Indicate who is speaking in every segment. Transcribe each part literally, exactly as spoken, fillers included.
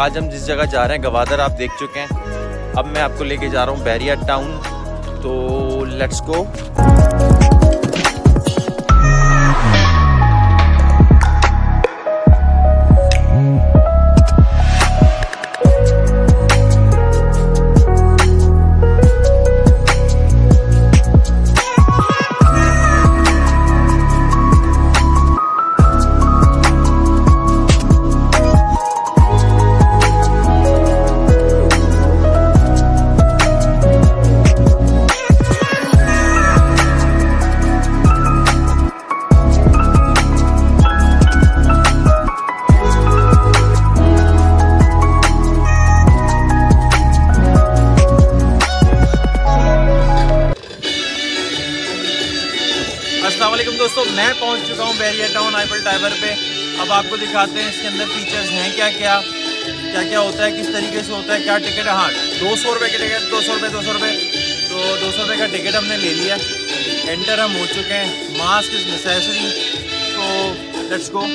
Speaker 1: आज हम जिस जगह जा रहे हैं गवादर आप देख चुके हैं। अब मैं आपको लेके जा रहा हूँ बहरिया टाउन, तो लेट्स गो। अस्सलामुअलैकुम दोस्तों, मैं पहुंच चुका हूं बहरिया टाउन आईफल टावर पे। अब आपको दिखाते हैं इसके अंदर फीचर्स हैं क्या क्या क्या क्या होता है, किस तरीके से होता है, क्या टिकट है। हाँ, दो सौ रुपये की टिकट, दो सौ रुपये दो सौ रुपये तो दो सौ रुपये का टिकट हमने ले लिया। एंटर हम हो चुके हैं। मास्क इज़ नेसेसरी, तो लेट्स गो।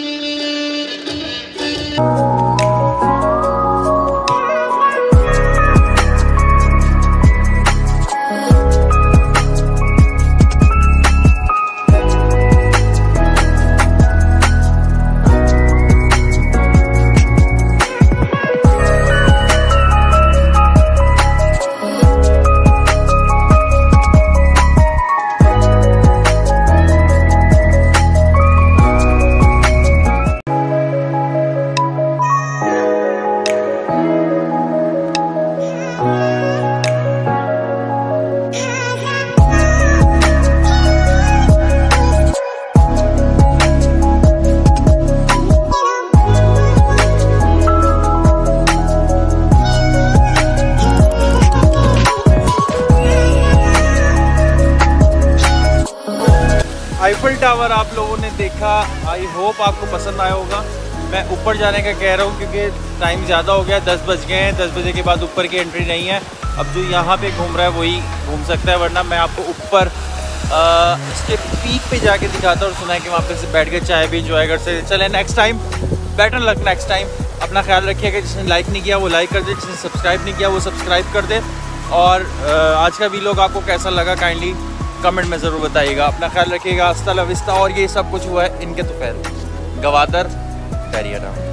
Speaker 1: आईफल टावर आप लोगों ने देखा, आई होप आपको पसंद आया होगा। मैं ऊपर जाने का कह रहा हूँ क्योंकि टाइम ज़्यादा हो गया, दस बज गए हैं। दस बजे के बाद ऊपर की एंट्री नहीं है। अब जो यहाँ पे घूम रहा है वही घूम सकता है, वरना मैं आपको ऊपर इसके पीक पे जाके दिखाता और सुना है कि वहाँ पे से बैठ के चाय भी इंजॉय कर सकते। चले next time, better luck next time. अपना ख्याल रखिएगा। जिसने लाइक नहीं किया वो लाइक कर दे, जिसने सब्सक्राइब नहीं किया वो सब्सक्राइब कर दे। और आज का वीडियो आपको कैसा लगा काइंडली कमेंट में ज़रूर बताइएगा। अपना ख्याल रखिएगा। हस्ता ला विस्ता। और ये सब कुछ हुआ है इनके तो फैल गवादर बहरिया टाउन।